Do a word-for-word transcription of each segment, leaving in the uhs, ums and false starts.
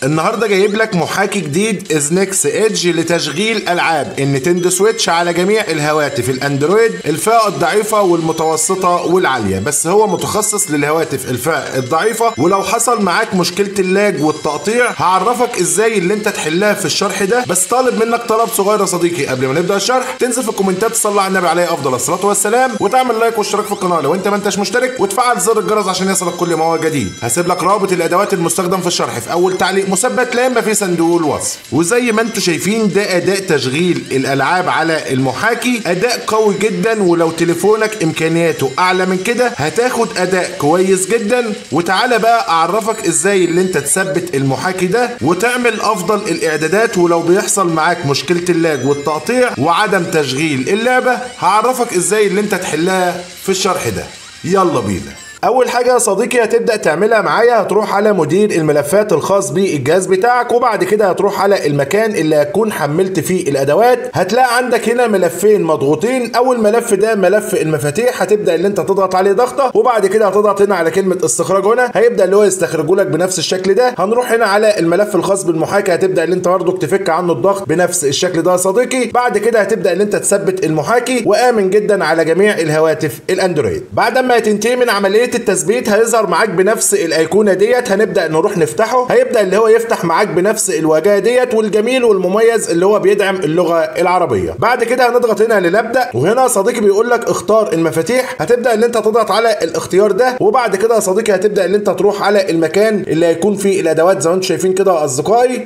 النهارده جايب لك محاكي جديد ازنكس ايدج لتشغيل العاب النينتندو سويتش على جميع الهواتف الاندرويد الفئه الضعيفه والمتوسطه والعاليه، بس هو متخصص للهواتف الفئه الضعيفه. ولو حصل معاك مشكله اللاج والتقطيع هعرفك ازاي اللي انت تحلها في الشرح ده. بس طالب منك طلب صغير يا صديقي قبل ما نبدا الشرح، تنزل في الكومنتات تصلي على النبي عليه افضل الصلاه والسلام، وتعمل لايك واشتراك في القناه لو انت ما انتش مشترك، وتفعل زر الجرس عشان يصلك كل ما هو جديد. هسيب لك رابط الادوات المستخدم في الشرح في اول تعليق مثبت لا اما في صندوق الوصف. وزي ما انتم شايفين ده اداء تشغيل الالعاب على المحاكي، اداء قوي جدا، ولو تليفونك امكانياته اعلى من كده هتاخد اداء كويس جدا. وتعالى بقى اعرفك ازاي اللي انت تثبت المحاكي ده وتعمل افضل الاعدادات. ولو بيحصل معاك مشكله اللاج والتقطيع وعدم تشغيل اللعبه هعرفك ازاي اللي انت تحلها في الشرح ده. يلا بينا. اول حاجه يا صديقي هتبدا تعملها معايا، هتروح على مدير الملفات الخاص بالجهاز بتاعك، وبعد كده هتروح على المكان اللي هتكون حملت فيه الادوات. هتلاقي عندك هنا ملفين مضغوطين. اول ملف ده ملف المفاتيح، هتبدا اللي انت تضغط عليه ضغطه، وبعد كده هتضغط هنا على كلمه استخراج. هنا هيبدا اللي هو يستخرجه لك بنفس الشكل ده. هنروح هنا على الملف الخاص بالمحاكي، هتبدا اللي انت برضك تفك عنه الضغط بنفس الشكل ده يا صديقي. بعد كده هتبدا اللي انت تثبت المحاكي، وامن جدا على جميع الهواتف الاندرويد. بعد ما تنتهي من عمليه التثبيت هيظهر معاك بنفس الايقونه ديت. هنبدا نروح نفتحه، هيبدا اللي هو يفتح معاك بنفس الواجهه ديت، والجميل والمميز اللي هو بيدعم اللغه العربيه. بعد كده هنضغط هنا لنبدا، وهنا يا صديقي بيقول لك اختار المفاتيح. هتبدا اللي انت تضغط على الاختيار ده، وبعد كده يا صديقي هتبدا اللي انت تروح على المكان اللي هيكون فيه الادوات زي ما انتم شايفين كده يا اصدقائي.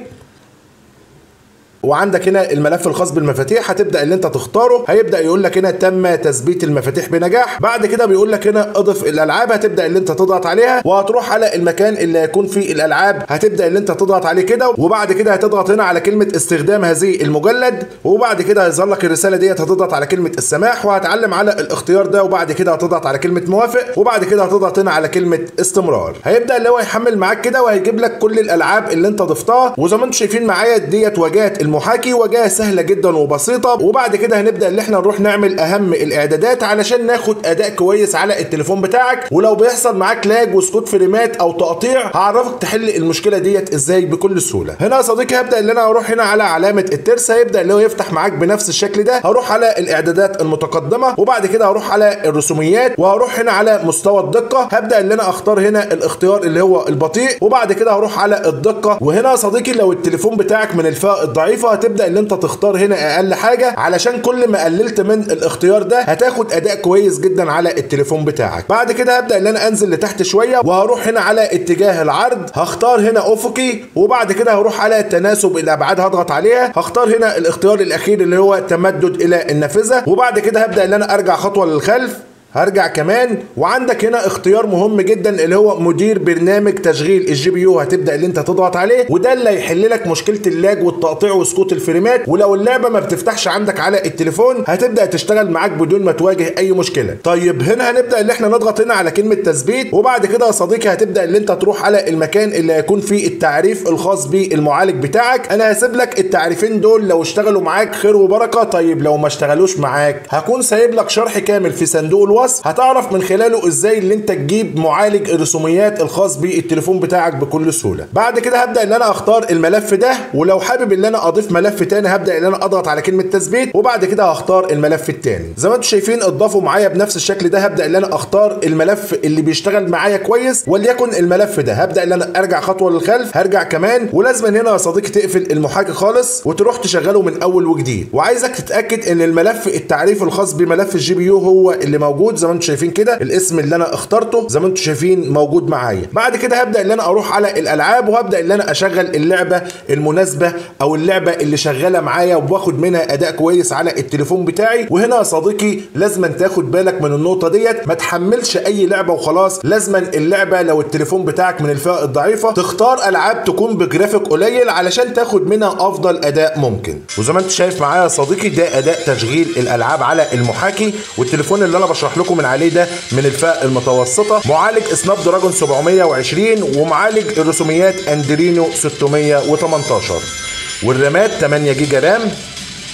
وعندك هنا الملف الخاص بالمفاتيح، هتبدا اللي انت تختاره. هيبدا يقول لك هنا تم تثبيت المفاتيح بنجاح. بعد كده بيقول لك هنا اضف الالعاب، هتبدا اللي انت تضغط عليها، وهتروح على المكان اللي هيكون فيه الالعاب. هتبدا اللي انت تضغط عليه كده، وبعد كده هتضغط هنا على كلمه استخدام هذه المجلد، وبعد كده هيظهر لك الرساله ديت. هتضغط على كلمه السماح، وهتعلم على الاختيار ده، وبعد كده هتضغط على كلمه موافق، وبعد كده هتضغط هنا على كلمه استمرار. هيبدا اللي هو يحمل معاك كده، وهيجيب لك كل الالعاب اللي انت ضفتها. وزي ما انتم شايفين معايا ديت واجهه المحاكي، واجهه سهله جدا وبسيطه. وبعد كده هنبدا اللي احنا نروح نعمل اهم الاعدادات علشان ناخد اداء كويس على التليفون بتاعك. ولو بيحصل معاك لاج وسقوط فريمات او تقطيع هعرفك تحل المشكله ديت ازاي بكل سهوله. هنا يا صديقي هبدا اللي انا اروح هنا على علامه الترس، هيبدا اللي هو يفتح معاك بنفس الشكل ده. هروح على الاعدادات المتقدمه، وبعد كده هروح على الرسوميات، وهروح هنا على مستوى الدقه. هبدا اللي انا اختار هنا الاختيار اللي هو البطيء، وبعد كده هروح على الدقه. وهنا يا صديقي لو التليفون بتاعك من الفئه الضعيفه هتبدا اللي انت تختار هنا اقل حاجه، علشان كل ما قللت من الاختيار ده هتاخد اداء كويس جدا على التليفون بتاعك. بعد كده هبدا ان انا انزل لتحت شويه، وهروح هنا على اتجاه العرض، هختار هنا افقي، وبعد كده هروح على تناسب الابعاد هضغط عليها. هختار هنا الاختيار الاخير اللي هو تمدد الى النافذه، وبعد كده هبدا ان انا ارجع خطوه للخلف، هرجع كمان. وعندك هنا اختيار مهم جدا اللي هو مدير برنامج تشغيل الجي بي يو، هتبدا اللي انت تضغط عليه، وده اللي هيحل لك مشكله اللاج والتقطيع وسقوط الفريمات. ولو اللعبه ما بتفتحش عندك على التليفون هتبدا تشتغل معاك بدون ما تواجه اي مشكله. طيب هنا هنبدا اللي احنا نضغط هنا على كلمه تثبيت، وبعد كده يا صديقي هتبدا اللي انت تروح على المكان اللي هيكون فيه التعريف الخاص بالمعالج بتاعك. انا هسيب لك التعريفين دول، لو اشتغلوا معاك خير وبركه. طيب لو ما اشتغلوش معاك هكون سايب لك شرح كامل في صندوق الوصف، هتعرف من خلاله ازاي اللي انت تجيب معالج الرسوميات الخاص بالتليفون بتاعك بكل سهوله. بعد كده هبدا ان انا اختار الملف ده، ولو حابب ان انا اضيف ملف تاني هبدا ان انا اضغط على كلمه تثبيت، وبعد كده هختار الملف التاني. زي ما انتم شايفين اضافوا معايا بنفس الشكل ده. هبدا ان انا اختار الملف اللي بيشتغل معايا كويس، وليكن الملف ده. هبدا ان انا ارجع خطوه للخلف، هرجع كمان. ولازم هنا يا صديقي تقفل المحاكي خالص وتروح تشغله من اول وجديد. وعايزك تتاكد ان الملف التعريف الخاص بملف الجي بي يو هو اللي موجود. زي ما انتم شايفين كده الاسم اللي انا اخترته زي ما انتم شايفين موجود معايا. بعد كده هبدا ان انا اروح على الالعاب، وهبدا ان انا اشغل اللعبه المناسبه او اللعبه اللي شغاله معايا وباخد منها اداء كويس على التليفون بتاعي. وهنا يا صديقي لازم تاخد بالك من النقطه ديت، ما تحملش اي لعبه وخلاص. لازم اللعبه لو التليفون بتاعك من الفئه الضعيفه تختار العاب تكون بجرافيك قليل علشان تاخد منها افضل اداء ممكن. وزي ما انت شايف معايا يا صديقي ده اداء تشغيل الالعاب على المحاكي. والتليفون اللي انا بشرح لكم من عليه ده من الفئه المتوسطه، معالج سناب دراجون سبعمية وعشرين، ومعالج الرسوميات اندرينو ستمية وتمنتاشر، والرامات تمانية جيجا رام،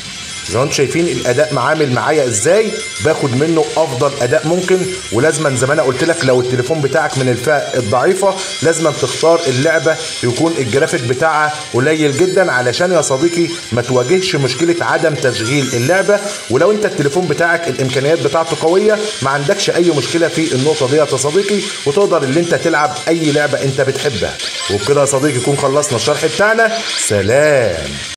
زي ما انتم شايفين الاداء معامل معايا ازاي، باخد منه افضل اداء ممكن. ولازما زي ما انا قلت لك لو التليفون بتاعك من الفئه الضعيفه لازما تختار اللعبه يكون الجرافيك بتاعها قليل جدا، علشان يا صديقي ما تواجهش مشكله عدم تشغيل اللعبه. ولو انت التليفون بتاعك الامكانيات بتاعته قويه ما عندكش اي مشكله في النقطه دي يا صديقي، وتقدر ان انت تلعب اي لعبه انت بتحبها. وبكده يا صديقي يكون خلصنا الشرح بتاعنا. سلام.